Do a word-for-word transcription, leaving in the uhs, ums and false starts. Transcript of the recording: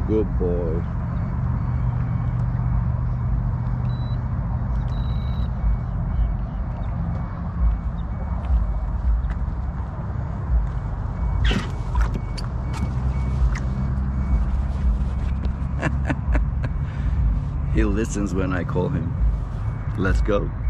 Good boy. He listens when I call him. Let's go.